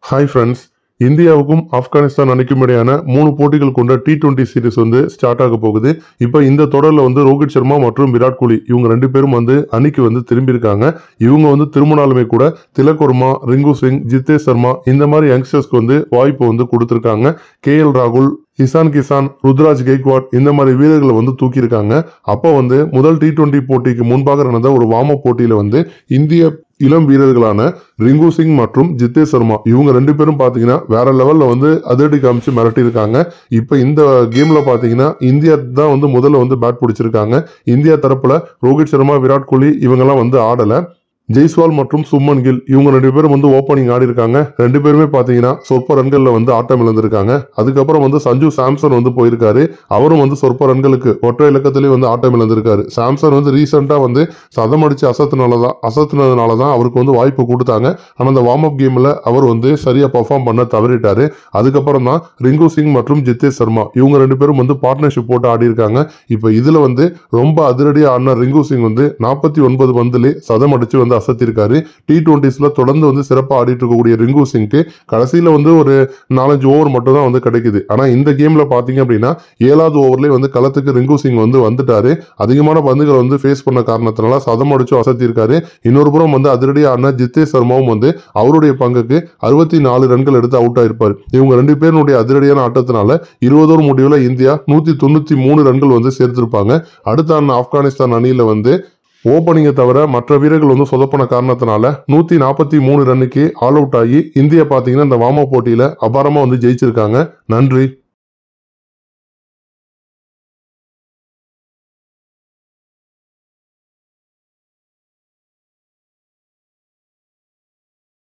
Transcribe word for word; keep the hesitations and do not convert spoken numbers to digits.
Hi friends, இந்தியாவுக்கும் ஆப்கானிஸ்தான் அணிக்கும் இடையான மூணு போட்டிகள் கொண்ட டி டுவெண்ட்டி சீரிஸ் வந்து ஸ்டார்ட் ஆக போகுது. இப்போ இந்த தொடரில் வந்து ரோஹித் சர்மா மற்றும் விராட் கோலி இவங்க ரெண்டு பேரும் வந்து அணிக்கு வந்து திரும்பியிருக்காங்க. இவங்க வந்து திரும்பினாலுமே கூட திலக் வர்மா, ரிங்கு சிங், ஜித்தேஷ் சர்மா இந்த மாதிரி யங்ஸ்டர்ஸ்க்கு வந்து வாய்ப்பு வந்து கொடுத்துருக்காங்க. கே எல் ராகுல், இசான் கிசான், ருத்ராஜ் கெய்க்வாட் இந்த மாதிரி வீரர்களை வந்து தூக்கியிருக்காங்க. அப்போ வந்து முதல் டி டுவெண்ட்டி போட்டிக்கு முன்பாக நடந்த ஒரு வார்ம் அப் போட்டியில வந்து இந்திய இளம் வீரர்களான ரிங்கு சிங் மற்றும் ஜித்தேஷ் சர்மா இவங்க ரெண்டு பேரும் பாத்தீங்கன்னா வேற லெவல்ல வந்து அதிரடி காமிச்சு மிரட்டி இருக்காங்க. இப்ப இந்த கேம்ல பாத்தீங்கன்னா இந்தியா தான் வந்து முதல்ல வந்து பேட் பிடிச்சிருக்காங்க. இந்தியா தரப்புல ரோஹித் சர்மா, விராட் கோலி இவங்கெல்லாம் வந்து ஆடல. ஜெய்ஸ்வால் மற்றும் சுமன் கில் இவங்க ரெண்டு பேரும் வந்து ஓப்பனிங் ஆடி இருக்காங்க. ரெண்டு பேருமே பாத்தீங்கன்னா சொற்ப ரன்கள்ல வந்து ஆட்டம் இழந்திருக்காங்க. அதுக்கப்புறம் வந்து சஞ்சு சாம்சன் வந்து போயிருக்காரு. அவரும் வந்து சொற்ப ரன்களுக்கு ஒற்றை இலக்கத்திலேயே வந்து ஆட்டம் இழந்திருக்காரு. சாம்சன் வந்து ரீசெண்டா வந்து சதம் அடிச்சு அசத்துனாலதான் அசத்துனதுனாலதான் அவருக்கு வந்து வாய்ப்பு கொடுத்தாங்க. ஆனா அந்த வார்ம் அப் கேம்ல அவர் வந்து சரியா பெர்ஃபார்ம் பண்ண தவறிட்டாரு. அதுக்கப்புறம் தான் ரிங்கு சிங் மற்றும் ஜித்தேஷ் சர்மா இவங்க ரெண்டு பேரும் வந்து பார்ட்னர்ஷிப் போட்டு ஆடி இருக்காங்க. இப்ப இதுல வந்து ரொம்ப அதிரடியா ஆடின ரிங்கு சிங் வந்து நாற்பத்தி ஒன்பது பந்துலே சதம் அடிச்சு வந்து அசத்திருக்காரு. டி டுவெண்ட்டிஸ்ல தொடர்ந்து வந்து சிறப்பா ஆடிட்டு இருக்கக்கூடிய ரிங்கு சிங்க்கு கடைசியில வந்து ஒரு நாலஞ்சு ஓவர் மட்டும் தான் வந்து கிடைக்குது. ஆனா இந்த கேம்ல பாத்தீங்க அப்படின்னா ஏழாவது ஓவர்லயே வந்து களத்துக்கு ரிங்கு சிங் வந்து வந்துட்டாரு. அதிகமான பந்துகளை வந்து ஃபேஸ் பண்ண காரணத்தினால சதம் அடிச்சு அசத்திருக்காரு. இன்னொரு புறம் வந்து அதிரடியான ஜித்தேஷ் சர்மாவும் வந்து அவருடைய பங்குக்கு அறுபத்தி நாலு ரன்கள் எடுத்து அவுட் ஆயிருப்பாரு. இவங்க ரெண்டு பேருடைய அதிரடியான ஆட்டத்தினால இருபது ஓவர் முடிவுல இந்தியா நூத்தி தொண்ணூத்தி மூணு ரன்கள் வந்து சேர்த்திருப்பாங்க. அடுத்த ஆப்கானிஸ்தான் அணியில வந்து ஓப்பனிங்கை தவிர மற்ற வீரர்கள் வந்து சொதப்பன காரணத்தினால நூத்தி நாற்பத்தி மூணு ரன்னுக்கு ஆல் அவுட் ஆகி இந்தியா பாத்தீங்கன்னா இந்த வார்ம் அப் போட்டியில அபாரமா வந்து ஜெயிச்சிருக்காங்க. நன்றி.